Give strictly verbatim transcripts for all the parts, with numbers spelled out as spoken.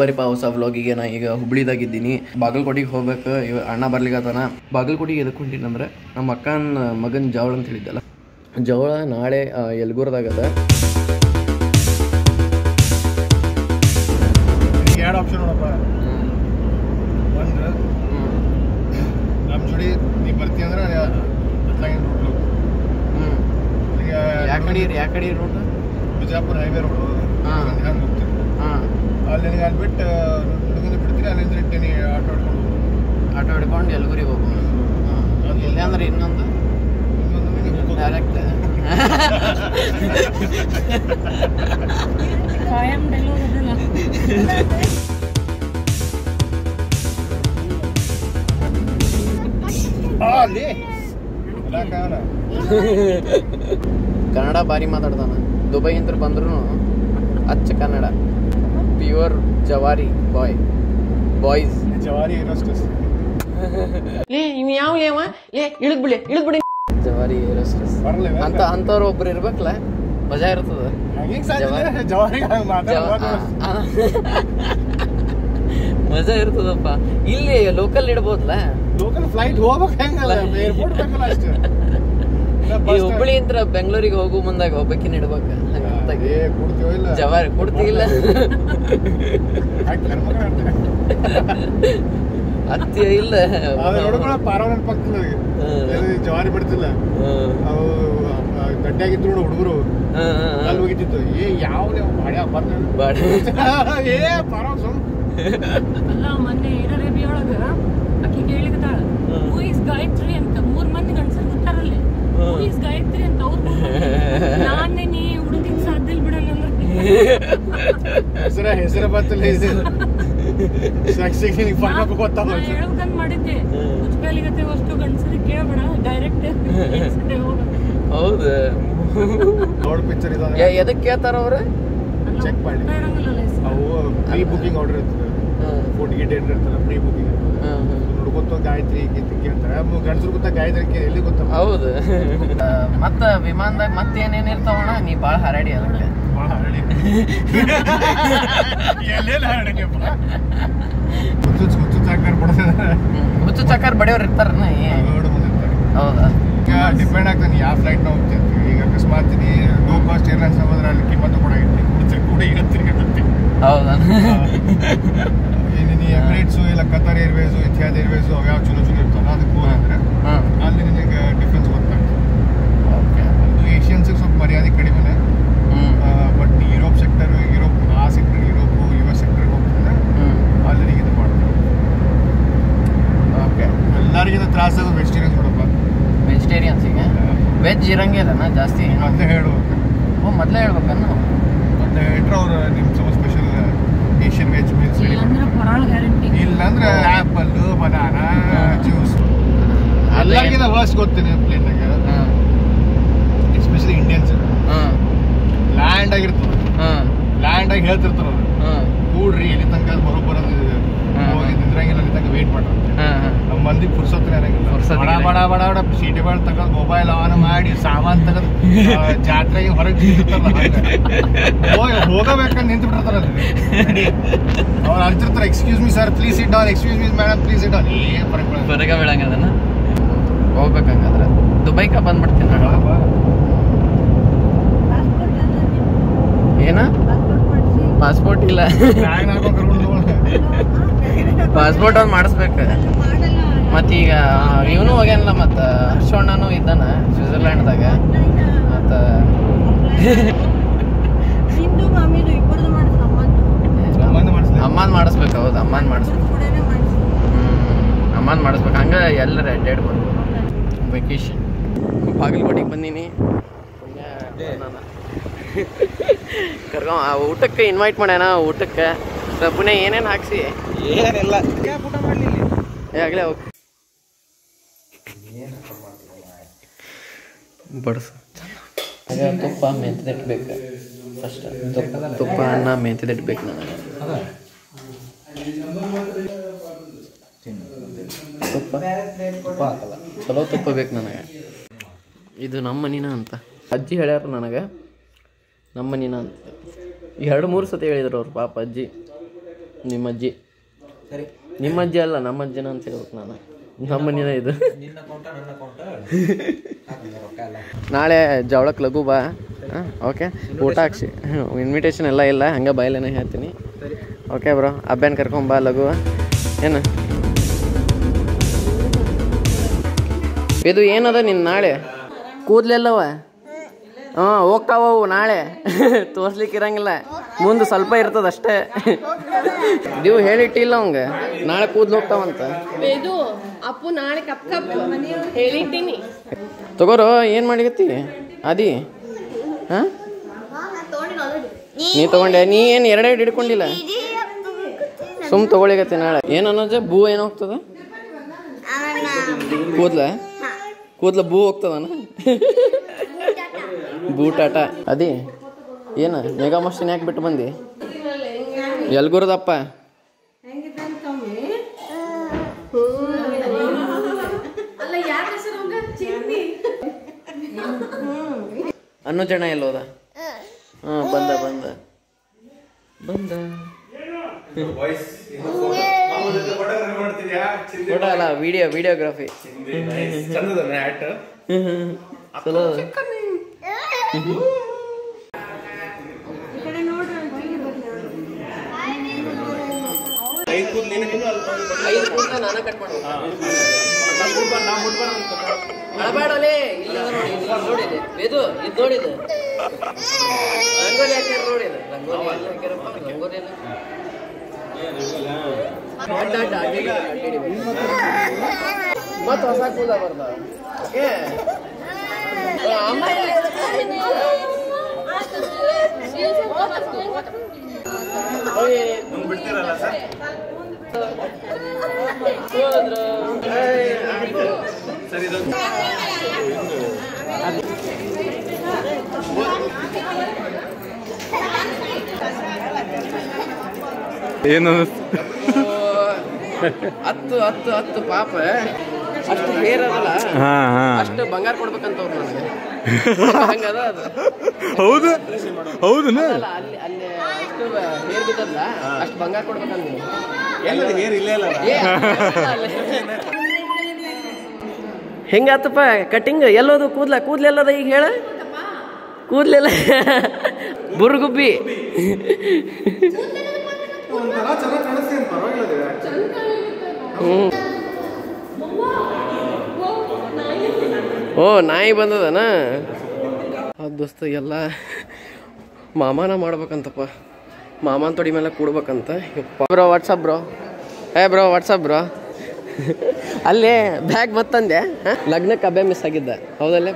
ಪರಿಪಾ ಹೊಸ ವ್ಲಾಗಿಗೆ ನಾ ಈಗ ಹುಬ್ಳಿದಾಗಿದ್ದೀನಿ. ಬಾಗಲಕೋಟೆಗೆ ಹೋಗ್ಬೇಕು. ಇವ ಅಣ್ಣ ಬರ್ಲಿಕ್ಕತ್ತಾನ. ಬಾಗಲಕೋಟೆಗೆ ಎದಕ್ಕೆ ಹೊಂಟೀನಂದ್ರೆ ನಮ್ಮ ಅಕ್ಕನ ಮಗನ ಜವಳ ಅಂತ ಹೇಳಿದ್ದಲ್ಲ, ಜವಳ ನಾಳೆ ಯಲಬುರ್ಗದಾಗದ. ಎರಡು ಆಪ್ಷನ್ ನೋಡಪ್ಪ. ಒಂದು ನಮ್ಮ ಜೋಡಿ ನೀ ಬರ್ತೀಯ ಅಂದ್ರೆ ಅತ್ಲಾಗಿನ ರೋಡ್ ಹ್ಞೂ ಯಾಕಡೆ ಯಾಕಡೆ ರೋಡ್ ಬಿಜಾಪುರ ಹೈವೇ ರೋಡ್ ಹಾಂ ಹಂಗೆ ಹೋಗ್ತೀವಿ. ಹಾಂ ಅಲ್ಲಿ ನನಗೆ ಅಲ್ಲಿ ಬಿಟ್ಟು ಹುಡುಗನ ಬಿಡ್ತೀರಿ, ಅಲ್ಲಿಂದ ಇಟ್ಟೇನಿ ಆಟೋ ಹೊಡ್ಕೊಂಡು ಆಟೋ ಹಿಡ್ಕೊಂಡು ಯಲಬುರ್ಗಿಗೆ ಹೋಗ್ಬೋದು. ಹಾಂ ಇಲ್ಲ ಅಂದ್ರೆ ಇನ್ನೊಂದು ಇನ್ನೊಂದು ಡೈರೆಕ್ಟ್ ಕಾಯಂ ಡೆಲಿವರಿ ಅದಲ್ಲ. ಕನ್ನಡ ಭಾರಿ ಮಾತಾಡ್ತಾನ. ದುಬೈ ಅಂತ ಬಂದ್ರು ಅಚ್ಚ ಕನ್ನಡ. ಪ್ಯೂರ್ ಜವಾರಿ ಬಾಯ್ ಬಾಯ್ಸ್ ಜವಾರಿ ಹೋಸ್ಟೆಸ್. ಲೇ ಇವ್ ಯಾವ ಲೇವ ಲೇ ಇಳಿದ್ ಬಿಡಿ ಇಳಿದ್ ಬಿಡಿ ಜವಾರಿ ಹೋಸ್ಟೆಸ್ ಅಂತ ಅಂತವ್ರು ಒಬ್ರು ಇರ್ಬೇಕಲ್ಲ, ಮಜಾ ಇರ್ತದ. ಮಜಾ ಇರ್ತದಪ್ಪ. ಇಲ್ಲಿ ಲೋಕಲ್ ಇಡ್ಬೋದಲ್ಲ, ಲೋಕಲ್ ಫ್ಲೈಟ್ ಹೋಗ್ಬೇಕು ಹೆಂಗಲ್ಲ, ಏರ್ಪೋರ್ಟ್ ಬೇಕಲ್ಲ ಅಷ್ಟೇ. ಈ ಹುಬ್ಬಳ್ಳಿ ಅಂತ ಬೆಂಗಳೂರಿಗೆ ಹೋಗು ಮುಂದಾಗ ಹೋಗ್ಬೇಕಿನ್ ಇಡ್ಬೇಕ. ಜವಾರಿ ಕೊಡ್ತಿಲ್ಲ ಅತ್ಯ ಇಲ್ಲ ಜವಾರಿ ಬಿಡ್ತಿಲ್ಲ. ಅವು ಗಡ್ಡೆಯಾಗಿತ್ತು ನೋಡು ಹುಡುಗರು, ಅಲ್ಲಿ ಹೋಗಿತ್ತು. ಏ ಯಾವ ಮೊನ್ನೆ ಇರರೇಬಿ ಒಳಗ ಆಕಿ ಕೇಳಿಕತ್ತಾಳ ಹೂಯಿಸ್ ಗಾಯತ್ರಿ ಅಂತ. ಮೂರ್ ಮಂದಿ ಗಂಡಸರು ಗೊತ್ತಾರಲ್ಲಿ ಹೂಯಿಸ್ ಗಾಯತ್ರಿ ಅಂತ. ಅವ್ರು ನಾನೇ ನೀ ಹುಡುಗಿನ ಸಾಧ್ಯ ಬಿಡಲ್ಲ ಹೆಸರ ಹೆಸರ ಬತ್ತಲ್ಲ ಹೇಳ್ಬೇಕಂತ ಮಾಡಿದ್ದೆ. ಮುಚ್ಬೇಲಿಗತ್ತೆ ಅಷ್ಟು ಗಂಡಸರಿಗೆ ಕೇಳಬೇಡ, ಡೈರೆಕ್ಟ್ ಹೋಗ. ಹೌದು ನೋಡ್ ಪಿಕ್ಚರ್ ಇದ ಎದಕ್ಕೆ ಕೇಳ್ತಾರ ಅವ್ರ ಚೆಕ್ ಮಾಡಿ. ಅವು ಪ್ರೀ ಬುಕಿಂಗ್ ಆರ್ಡರ್ ಇರ್ತದೆ, ಫುಡ್ ಗಿಟ್ ಇರ್ತಲ್ಲ ಪ್ರೀ ಬುಕಿಂಗ್. ಹುಡುಗೊತ್ತ ಗಾಯತ್ರಿ ಕೇಳ್ತಾರೆ, ಗಂಡಸರು ಗೊತ್ತಾ ಗಾಯತ್ರಿ ಎಲ್ಲಿ ಗೊತ್ತ. ಹೌದು. ಮತ್ತ ವಿಮಾನದಾಗ ಮತ್ತೇನೇನ್ ಇರ್ತಾವಣ್ಣ? ನೀ ಬಾಳ ಹರಡಿ ಅದಕ್ಕೆ ಬಾಳ ಹರಡಿ ಎಲ್ಲೆಲ್ಲ ಹರಡಿಯಪ್ಪ. ಹುಚ್ಚು ಹುಚ್ಚು ಚಾಕರ್ ಬಡದಾರ, ಹುಚ್ಚು ಚಾಕರ್ ಬಡಿಯೋರು ಇರ್ತಾರಣ್ಣ. ಹೌದಾ? ಡಿಪೆಂಡ್ ಆಗ್ತಾನೆ ಯಾವ ಫ್ಲೈಟ್ ನಾವು ಹೋಗ್ತಿರ್ತೀವಿ. ಈಗ ಅಕಸ್ಮಾತ್ ನೀ ಲೋ ಕಾಸ್ಟ್ ಏರ್ಲೈನ್ಸ್ ಹೋದ್ರೆ ಅಲ್ಲಿ ಕಿಮ್ಮತ್ತು ಕೂಡ ಇರ್ತೀವಿ ಕೂಡ ಈಗ ತಿರ್ಗಿರ್ತೀವಿ. ಹೌದಾ? ನೀ ಎಮಿರೇಟ್ಸು ಇಲ್ಲ ಕತಾರ್ ಏರ್ವೇಸು ಇತ್ಯಾದಿ ಏರ್ವೇಸು ಅವು ಯಾವ ಚಲೋ ಚಲೋ ಇರ್ತಾವಲ್ಲ ಅದಕ್ಕೆ ಹೋದ್ರೆ ಅಲ್ಲಿ ನಿನಗೆ ಡಿಫ್ರೆನ್ಸ್ ಗೊತ್ತಾಗ್ತದೆ. ಓಕೆ. ಅದು ಏಷ್ಯನ್ಸಿಗೆ ಸ್ವಲ್ಪ ಮರ್ಯಾದೆ ಕಡಿಮೆನೆ. ಬಟ್ ನೀ ಯುರೋಪ್ ಸೆಕ್ಟರ್ ಯುರೋಪ್ ಆ ಸೆಕ್ಟರ್ ಯುರೋಪ್ ಯು ಎಸ್ ಸೆಕ್ಟರ್ಗೆ ಹೋಗ್ತದೆ, ಅಲ್ಲಿ ನಿನಗೆ ಇದು ಮಾಡ್ತಾರೆ. ಓಕೆ. ಎಲ್ಲರಿಗಿಂತ ತ್ರಾಸ ಆಗೋದು ವೆಜಿಟೇರಿಯನ್ಸ್ ನೋಡಪ್ಪ. ವೆಜಿಟೇರಿಯನ್ಸಿಗೆ ವೆಜ್ ಇರಂಗಿಲ್ಲನ ಜಾಸ್ತಿ? ಮೊದಲೇ ಹೇಳ್ಬೇಕು. ಓ ಮೊದಲೇ ಹೇಳ್ಬೇಕನ್ನ? ಮೊದಲೇ ಹೇಳ್ರೆ ಅವ್ರು ನಿಮ್ಮ ಸ್ವಲ್ಪ ಸ್ಪೆಷಲ್ ಏಷ್ಯನ್ ವೆಜ್ ಮೀಲ್ಸ್ ಇಲ್ಲಾಂದ್ರೆ ಆ್ಯಪಲ್ ಬನಾನಾ ಜ್ಯೂಸ್ ಎಲ್ಲರಿಗಿಂತ ವರ್ಸ್ಟ್ ಗೊತ್ತಿದೆ ಪ್ಲೇನ್ದಾಗ. ಎಸ್ಪೆಷಲಿ ಇಂಡಿಯನ್ಸ್ ಲ್ಯಾಂಡ್ ಆಗಿರ್ತದೆ, ಲ್ಯಾಂಡ್ ಆಗಿ ಹೇಳ್ತಿರ್ತಾರ ಅವ್ರು ಕೂಡ್ರಿ ಇಲ್ಲಿ ತನಕ ಬರೋಬ್ಬರ ಹೋಗಿದ್ರಂಗಿಲ್ಲ, ಅಲ್ಲಿ ತನಕ ವೇಟ್ ಮಾಡ್ತಾರೆ. ನಮ್ಮ ಮಂದಿ ಪುರ್ಸೊತ್ತಿನ ಬಡ ಬಡ ಬಡ ಬಡ ಸೀಟಿ ಬಾಳ್ ತಗೊಂಡು ಮೊಬೈಲ್ ಆನ್ ಮಾಡಿ ಸಾಮಾನ್ ತಗೊಂಡು ಜಾತ್ರೆಗೆ ಹೊರಗೆ ಹೋಗಬೇಕಂತ ನಿಂತು ಬಿಟ್ಟಿರ್ತಾರಲ್ಲ. ಅವ್ರು ಅಂತಿರ್ತಾರೆ excuse me sir please it down, excuse me madam please it down. ಏನ್ ಹೊರಗೆ ಬೀಳಂಗ ಅದನ್ನ ಹೋಗ್ಬೇಕಂಗಾದ್ರೆ ದುಬೈಕ ಬಂದ್ಬಿಡ್ತೀನಿ. ಏನ ಪಾಸ್ಪೋರ್ಟ್ ಇಲ್ಲ, ಪಾಸ್ಪೋರ್ಟ್ ಒಂದು ಮಾಡಿಸ್ಬೇಕು. ಮತ್ತೀಗ ಇವನು ಹೋಗ್ಯಾನಲ್ಲ, ಮತ್ತು ಹರ್ಷಣ್ಣನೂ ಇದ್ದಾನ ಸ್ವಿಟ್ಜರ್ಲ್ಯಾಂಡ್ದಾಗ. ಮತ್ತು ಅಮ್ಮನ್ ಮಾಡಿಸ್ಬೇಕು. ಹೌದು ಅಮ್ಮನ್ ಮಾಡಿಸ್ಬೇಕು. ಹ್ಞೂ ಅಮ್ಮನ್ ಮಾಡಿಸ್ಬೇಕು. ಹಂಗೆ ಎಲ್ಲರ ಅಡ್ಡಾಡ್ ಬಂದು ವೆಕೇಶನ್ ಬಾಗಲಕೋಟೆಗೆ ಬಂದೀನಿ. ಕರ್ಕೊ ಊಟಕ್ಕೆ ಇನ್ವೈಟ್ ಮಾಡ್ಯಾನ. ಊಟಕ್ಕೆ ಪುಣೆ ಏನೇನು ಹಾಕ್ಸಿ ಏನಿಲ್ಲ ಊಟ ಮಾಡಲಿ ಆಗಲೇ ಹೋಗಿ ಬಡ್ಸು. ತುಪ್ಪ ಮೆಂತಿದಿಟ್ಬೇಕು ಫಸ್ಟ್. ತುಪ್ಪ ತುಪ್ಪ ಅನ್ನ ಮೆಂತಿದಿಟ್ಬೇಕು ನನಗೆ. ತುಪ್ಪ ತುಪ್ಪ ಹಾಕಲ್ಲ, ಚಲೋ ತುಪ್ಪ ಬೇಕು ನನಗೆ. ಇದು ನಮ್ಮ ಮನಿನ ಅಂತ ಅಜ್ಜಿ ಹೇಳ್ಯಾರ ನನಗೆ. ನಮ್ಮ ಮನಿನ ಅಂತ ಎರಡು ಮೂರು ಸತಿ ಹೇಳಿದ್ರು ಅವ್ರು ಪಾಪ ಅಜ್ಜಿ. ನಿಮ್ಮ ಅಜ್ಜಿ ನಿಮ್ಮ ಅಜ್ಜಿ ಅಲ್ಲ ನಮ್ಮ ಅಜ್ಜಿನ ಅಂತ ಹೇಳ್ಬೇಕು ನಾನು ನಮ್ಮ ಮನೇನ ಇದು ನಾಳೆ ಜವಳಕ್ಕೆ ಲಘು ಬಾ ಹಾಂ ಓಕೆ ಊಟ ಹಾಕ್ಸಿ ಇನ್ವಿಟೇಷನ್ ಎಲ್ಲ ಇಲ್ಲ ಹಂಗೆ ಬಾಯಲ್ಲೇನೆ ಹೇಳ್ತೀನಿ ಓಕೆ ಬ್ರೋ ಅಬ್ಬೇನ ಕರ್ಕೊಂಬಾ ಲಘು ಏನು ಇದು ಏನದ ನಿನ್ನ ನಾಳೆ ಕೂದಲೆಲ್ಲವ ಹಾಂ ಹೋಗ್ತಾವವು ನಾಳೆ ತೋರ್ಸ್ಲಿಕ್ಕೆ ಇರಂಗಿಲ್ಲ ಮುಂದೆ ಸ್ವಲ್ಪ ಇರ್ತದ ಅಷ್ಟೇ ನೀವು ಹೇಳಿಟ್ಟಿಲ್ಲ ಅವಂಗ ನಾಳೆ ಕೂದ್ಲು ಹೋಗ್ತಾವಂತ ಇದು ಅಪ್ಪು ನಾಳೆ ಕಪ್ ಕಪ್ ಹೇಳಿಟ್ಟಿನಿ ತಗೋರು ಏನು ಮಾಡಿಗತ್ತಿ ಅದಿ ಹಾಂ ನೀ ತಗೊಂಡೆ ನೀ ಏನು ಎರಡೆರಡು ಹಿಡ್ಕೊಂಡಿಲ್ಲ ಸುಮ್ ತಗೊಳಿಗತ್ತಿ ನಾಳೆ ಏನು ಅನ್ನೋದು ಬೂ ಏನು ಹೋಗ್ತದ ಕೂದ್ಲ ಕೂದ್ಲ ಬೂ ಹೋಗ್ತದನ ಬೂಟಾಟ ಅದಿ ಏನ ಮೇಗಾ ಮಸ್ತಿನ ಯಾಕೆ ಬಿಟ್ಟು ಬಂದಿ ಎಲ್ಗುರದಪ್ಪ ಅನ್ನೋ ಜನ ಎಲ್ಲೋದ ಹಾ ಬಂದ ಬಂದ ಬಂದ ಫೋಟೋ ಅಲ್ಲ ವಿಡಿಯೋ ವಿಡಿಯೋಗ್ರಫಿ ಚಲೋ ನಾನ ಕಟ್ ಮಾಡಬೇಡಲೇ ಇಲ್ಲ ನೋಡಿದೆ ಇದು ಇದು ನೋಡಿದೆ ರಂಗೋಲಿ ಹಾಕ್ಯಾರ ನೋಡಿದೆ ರಂಗೋಲಿ ಹಾಕ್ಯಾರಪ್ಪ ರಂಗೋಲಿ ಮತ್ತ ಹೊಸ ಕೂದ ಬರ್ದ ಬಿಡ್ತೀರಲ್ಲ ಸರ್ ಸರಿ ಏನು ಹತ್ತು ಹತ್ತು ಹತ್ತು ಪಾಪ ಅಷ್ಟು ಹೇರ್ ಅದಲ್ಲ ಅಷ್ಟು ಬಂಗಾರ ಕೊಡ್ಬೇಕಂತವ್ರು ನನಗೆ ಹಂಗದ ಅದು ಹೌದು ಹೌದು ಅಲ್ಲಿ ಅಲ್ಲಿ ಅಷ್ಟು ಹೇರ್ ಬಿದ್ದಲ್ಲ ಅಷ್ಟು ಬಂಗಾರ ಕೊಡ್ಬೇಕಂತ ಹೇರ್ ಇಲ್ಲೇ ಇಲ್ಲ ಹೆಂಗಾತಪ್ಪ ಕಟಿಂಗ್ ಎಲ್ಲೋದು ಕೂದ್ಲ ಕೂದ್ಲೆಲ್ಲದ ಈಗ ಹೇಳ ಕೂದ್ಲೆಲ್ಲ ಬುರ್ಗುಬ್ಬಿ ಹ್ಞೂ ಓ ನಾಯಿ ಬಂದದನ ಅದು ದೋಸ್ತ ಎಲ್ಲ ಮಾಮಾನ ಮಾಡ್ಬೇಕಂತಪ್ಪ ಮಾಮನ ತೊಡಿ ಮೇಲೆ ಕೂಡ್ಬೇಕಂತ ಬ್ರೋ ವಾಟ್ಸಪ್ ಬ್ರೋ ಏ ಬ್ರೋ ವಾಟ್ಸಪ್ ಬ್ರೋ ಅಲ್ಲೇ ಬ್ಯಾಗ್ ಬತ್ತಂದೆ ಲಗ್ನಕ್ಕೆ ಅಬ್ಬೆ ಮಿಸ್ ಆಗಿದ್ದ ಹೌದಲ್ಲೇ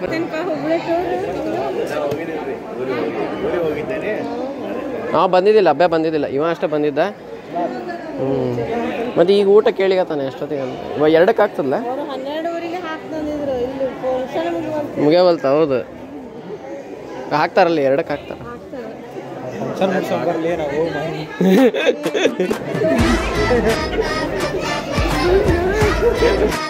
ಹಾಂ ಬಂದಿದ್ದಿಲ್ಲ ಅಬ್ಬೆ ಬಂದಿದ್ದಿಲ್ಲ ಇವ ಅಷ್ಟೇ ಬಂದಿದ್ದ ಹ್ಞೂ ಮತ್ತು ಈಗ ಊಟ ಕೇಳಿಗತ್ತಾನೆ ಎಷ್ಟೊತ್ತಿಗೆ ಅಂತ ಇವಾಗ ಎರಡಕ್ಕೆ ಆಗ್ತದಲ್ಲ ಮುಗಿಯವಲ್ತ ಹೌದು ಹಾಕ್ತಾರಲ್ಲ ಎರಡಕ್ಕೆ ಹಾಕ್ತಾರ